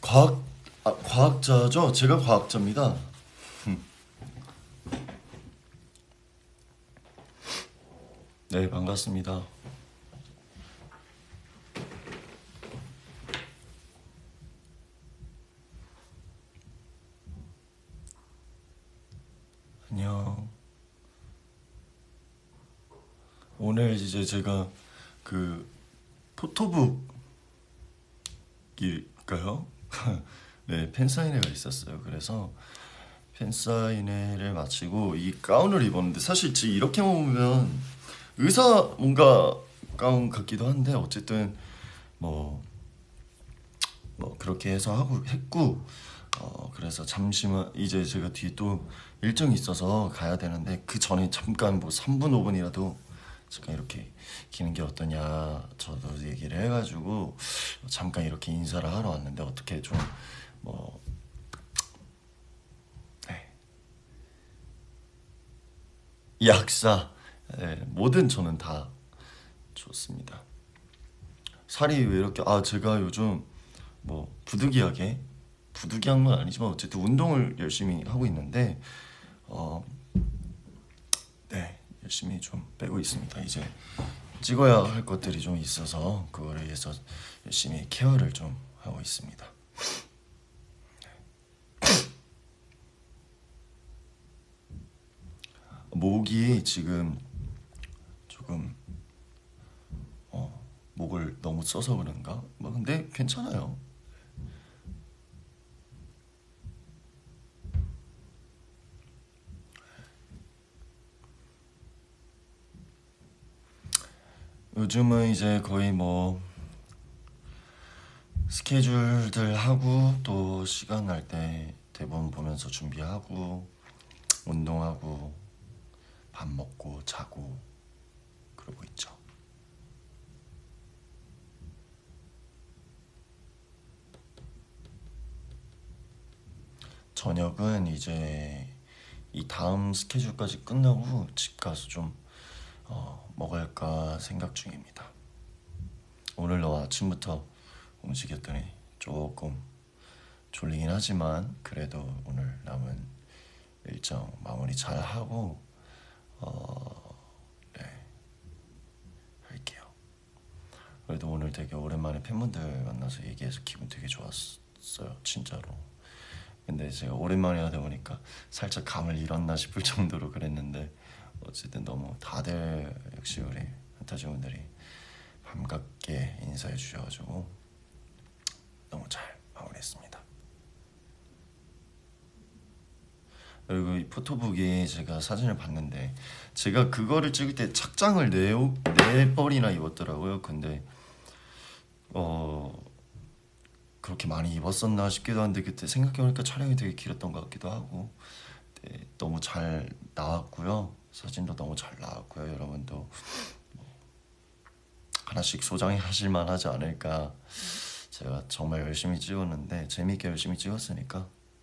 과학자죠. 제가 과학자입니다. 네, 반갑습니다. 안녕. 오늘 이제 제가 그 포토북일까요? 네, 팬사인회가 있었어요. 그래서 팬사인회를 마치고 이 가운을 입었는데 사실 지금 이렇게 보면 의사 뭔가 가운 같기도 한데 어쨌든 뭐 그렇게 해서 하고 했고 그래서 잠시만 이제 제가 뒤에 또 일정이 있어서 가야 되는데 그 전에 잠깐 뭐 3분 5분이라도 잠깐 이렇게 기는 게 어떠냐 저도 얘기를 해가지고 잠깐 이렇게 인사를 하러 왔는데 어떻게 좀뭐 네. 약사 네, 뭐든 저는 다 좋습니다. 살이 왜 이렇게 제가 요즘 뭐 부득이한 건 아니지만 어쨌든 운동을 열심히 하고 있는데 어, 네, 열심히 좀 빼고 있습니다. 이제 찍어야 할 것들이 좀 있어서 그거를 위해서 열심히 케어를 좀 하고 있습니다. 목이 지금 조금 목을 너무 써서 그런가? 뭐 근데 괜찮아요. 요즘은 이제 거의 뭐 스케줄들 하고 또 시간 날 때 대본 보면서 준비하고 운동하고 밥 먹고 자고 그러고 있죠. 저녁은 이제 이 다음 스케줄까지 끝나고 집 가서 좀 먹을까 생각 중입니다. 오늘 너 아침부터 움직였더니 조금 졸리긴 하지만 그래도 오늘 남은 일정 마무리 잘 하고 네, 할게요. 그래도 오늘 되게 오랜만에 팬분들 만나서 얘기해서 기분 되게 좋았어요, 진짜로. 근데 제가 오랜만에 하다 보니까 살짝 감을 잃었나 싶을 정도로 그랬는데 어쨌든 너무 다들 역시 우리 한타지분들이 반갑게 인사해 주셔가지고 너무 잘 마무리했습니다. 그리고 이 포토북이 제가 사진을 봤는데 제가 그거를 찍을 때 착장을 네 벌이나 입었더라고요. 근데 그렇게 많이 입었었나 싶기도 한데 그때 생각해보니까 촬영이 되게 길었던 것 같기도 하고 네, 너무 잘 나왔고요. 사진도 너무 잘 나왔고요. 여러분도 하나씩 소장해 하실만 하지 않을까. 제가 정말 열심히 찍었는데 재밌게 열심히 찍었으니까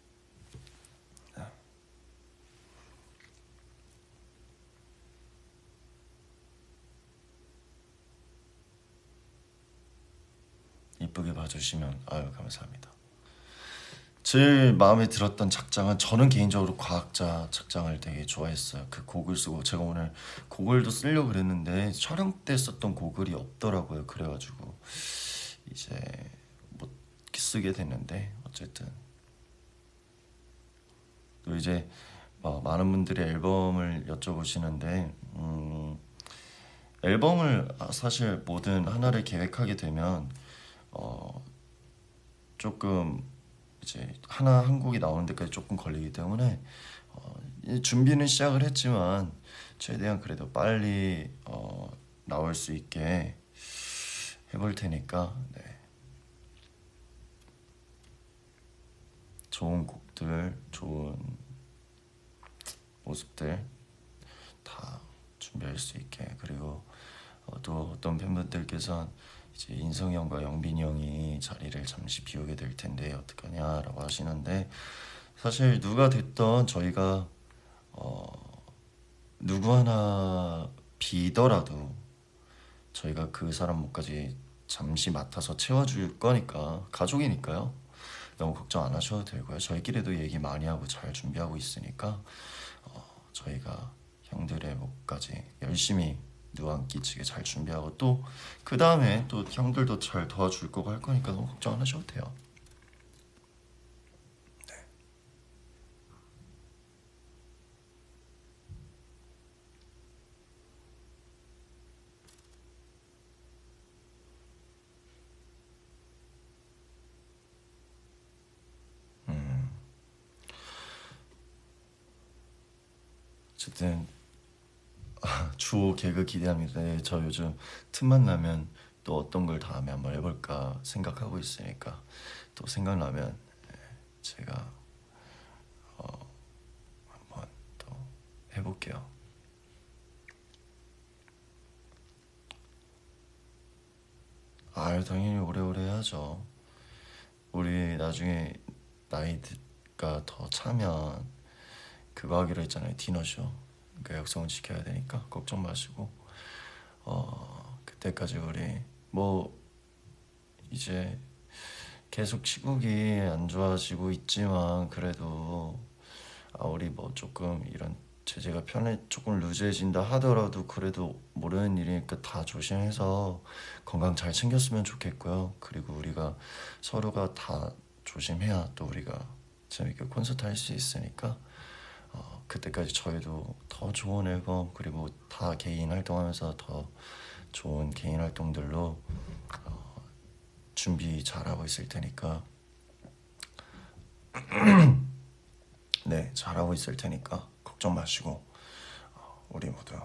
이쁘게 봐주시면 아유 감사합니다. 제일 마음에 들었던 착장은 저는 개인적으로 과학자 착장을 되게 좋아했어요. 그 고글 쓰고 제가 오늘 고글도 쓰려고 그랬는데 촬영 때 썼던 고글이 없더라고요. 그래가지고 이제 못 쓰게 됐는데 어쨌든 또 이제 많은 분들이 앨범을 여쭤보시는데 앨범을 사실 뭐든 하나를 계획하게 되면 조금 이제 하나 한 곡이 나오는 데까지 조금 걸리기 때문에 준비는 시작을 했지만 최대한 그래도 빨리 나올 수 있게 해볼 테니까 네. 좋은 곡들, 좋은 모습들 다 준비할 수 있게 그리고 또 어떤 팬분들께서 이제 인성이 형과 영빈이 형이 자리를 잠시 비우게 될 텐데 어떡하냐라고 하시는데 사실 누가 됐던 저희가 누구 하나 비더라도 저희가 그 사람 몫까지 잠시 맡아서 채워줄 거니까 가족이니까요. 너무 걱정 안 하셔도 되고요. 저희끼리도 얘기 많이 하고 잘 준비하고 있으니까 저희가 형들의 목까지 열심히 누안 끼치게 잘 준비하고 또 그 다음에 또 형들도 잘 도와줄 거고 할 거니까 너무 걱정 안 하셔도 돼요. 어쨌든 주호 개그 기대합니다. 네, 저 요즘 틈만 나면 또 어떤 걸 다음에 한번 해볼까 생각하고 있으니까 또 생각나면 제가 한번 또 해볼게요. 아, 당연히 오래오래 해야죠. 우리 나중에 나이가 더 차면 그거 하기로 했잖아요. 디너쇼. 그 약속은 지켜야 되니까 걱정 마시고 그때까지 우리 뭐 이제 계속 시국이 안 좋아지고 있지만 그래도 우리 뭐 조금 이런 제재가 편해 조금 루즈해진다 하더라도 그래도 모르는 일이니까 다 조심해서 건강 잘 챙겼으면 좋겠고요. 그리고 우리가 서로가 다 조심해야 또 우리가 재밌게 콘서트 할 수 있으니까 그때까지 저희도 더 좋은 앨범 그리고 다 개인 활동하면서 더 좋은 개인 활동들로 준비 잘하고 있을 테니까 네 잘하고 있을 테니까 걱정 마시고 우리 모두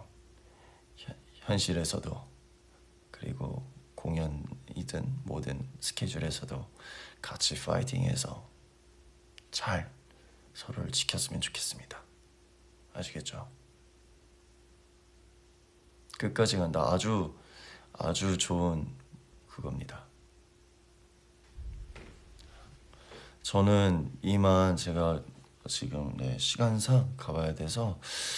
현실에서도 그리고 공연이든 모든 스케줄에서도 같이 파이팅해서 잘 서로를 지켰으면 좋겠습니다. 아시겠죠? 끝까지 간다. 아주 아주 좋은 그겁니다. 저는 이만 제가 지금 시간상 가봐야 돼서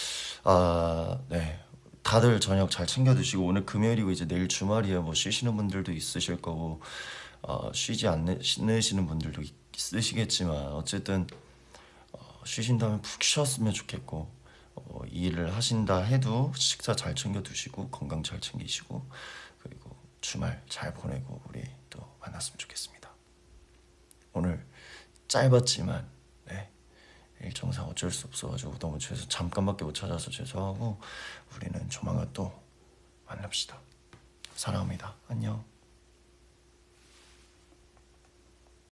네 다들 저녁 잘 챙겨 드시고 오늘 금요일이고 이제 내일 주말이에요. 뭐 쉬시는 분들도 있으실 거고 쉬지 않으시는 분들도 있으시겠지만 어쨌든 쉬신 다음에 푹 쉬었으면 좋겠고 일을 하신다 해도 식사 잘 챙겨 드시고 건강 잘 챙기시고 그리고 주말 잘 보내고 우리 또 만났으면 좋겠습니다. 오늘 짧았지만 일정상 어쩔 수 없어가지고 너무 잠깐밖에 못 찾아서 죄송하고 우리는 조만간 또 만납시다. 사랑합니다. 안녕.